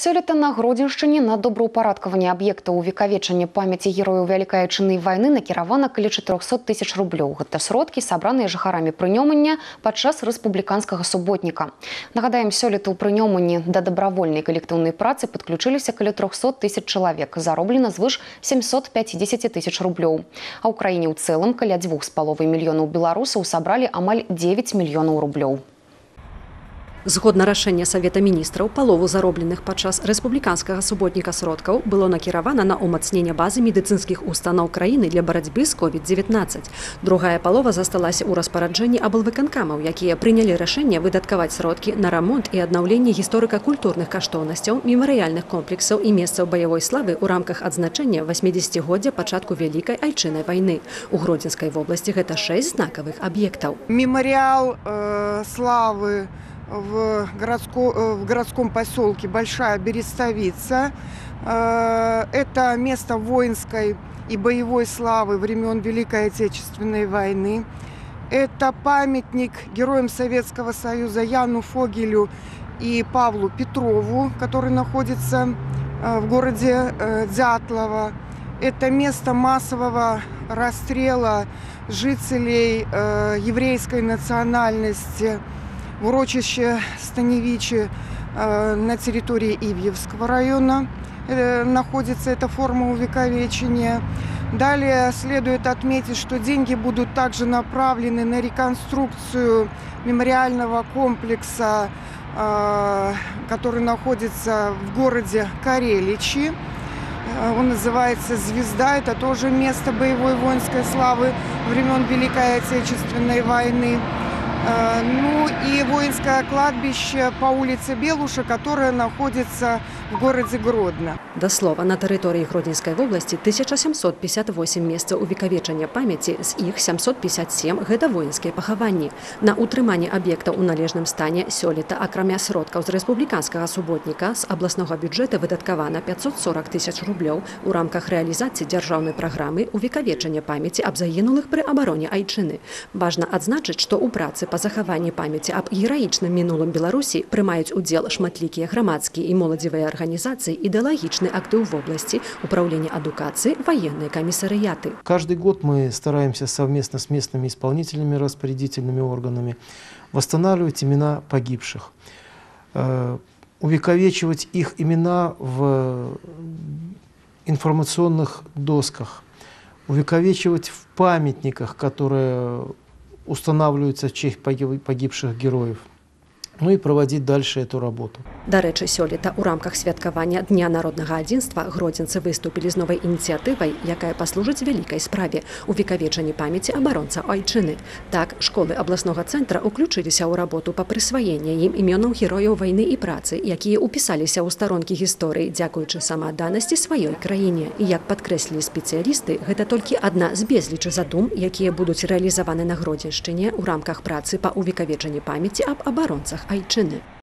Сёлета на Гродзеншчыне на добраўпарадкаванне аб'ектаў увекавечання памяці герояў Вялікай Айчыннай вайны накіравана каля 400 000 рублёў. Гэта сродкі, сабраныя жыхарамі Прынёмання падчас рэспубліканскага суботніка. Нагадаем, сёлета ў Прынёманні да дабравольнай калектыўнай працы падключыліся каля 300 000 чалавек. Зароблена звыш 750 000 рублёў. А ў краіне ў цэлым каля 2,5 мільёнаў беларусаў сабралі амаль 9 мільёнаў рублёў. Згодна рашэння Савета міністраў, палову заробленых падчас рэспубліканскага суботніка сродкаў было накіравана на ўмацненне базы медыцынскіх устаноў краіны для барацьбы з COVID-19. Другая палова засталася ў распараджэнні аблвыканкамаў, якія прынялі рашэнне выдаткаваць сродкі на рамонт і аднаўленне гісторыка-культурных каштоўнасцяў, мемарыяльных комплексаў і месцаў баявой славы ў рамках адзначэння 80годдзя пачатку Вялікай Айчыннай вайны. У Гродзенскай вобласці гэта 6 знакавых аб'ектаў. Мемориал славы в городском поселке Большая Берестовица. Это место воинской и боевой славы времен Великой Отечественной войны. Это памятник героям Советского Союза Яну Фогелю и Павлу Петрову, который находится в городе Дятлово. Это место массового расстрела жителей еврейской национальности в урочище Станевичи на территории Ивьевского района находится эта форма увековечения. Далее следует отметить, что деньги будут также направлены на реконструкцию мемориального комплекса, который находится в городе Кареличи. Он называется «Звезда». Это тоже место боевой воинской славы времен Великой Отечественной войны. Ну и воинское кладбище по улице Белуша, которое находится в городе Гродно. Да слова, на тэрыторыі Гродзенскай вобласці 1758 месцаў увекавечання памяці, з іх 757 гэта воінскія пахаванні. На ўтрыманне аб'ектаў у належным стане сёлета, акрамя сродкаў з рэспубліканскага суботніка, з абласнога бюджэта выдаткавана 540 000 рублёў у рамках рэалізацыі дзяржаўнай праграмы увекавечання памяці аб загінулых пры абароне Айчыны. Важна адзначыць, што ў працы па захаванні памяці аб гераічным мінулым Беларусі прымаюць удзел шматлікія грамадскія і моладзевыя организации, идеологичный актив в области управления адукации, военные комиссариаты. Каждый год мы стараемся совместно с местными исполнительными распорядительными органами восстанавливать имена погибших, увековечивать их имена в информационных досках, увековечивать в памятниках, которые устанавливаются в честь погибших героев. Ну и проводить дальше эту работу. Дарэчы, сёлета ў рамках святкавання Дня народнага адзінства гродзенцы выступілі з новай ініцыятывай, якая паслужыць вялікай справе – увекавечанні памяці абаронцаў Айчыны. Так, школы абласнога цэнтра ўключыліся ў работу па прысваенні ім імёнаў герояў вайны і працы, якія ўпісаліся ў старонкі гісторыі, дзякуючы самаадданасці сваёй краіне. І як падкрэслілі спецыялісты, гэта толькі адна з безлічы задум, якія будуць рэалізаваны на Гродзеншчыне ў рамках працы па увекавечанні памяці аб абаронцах Айчыны.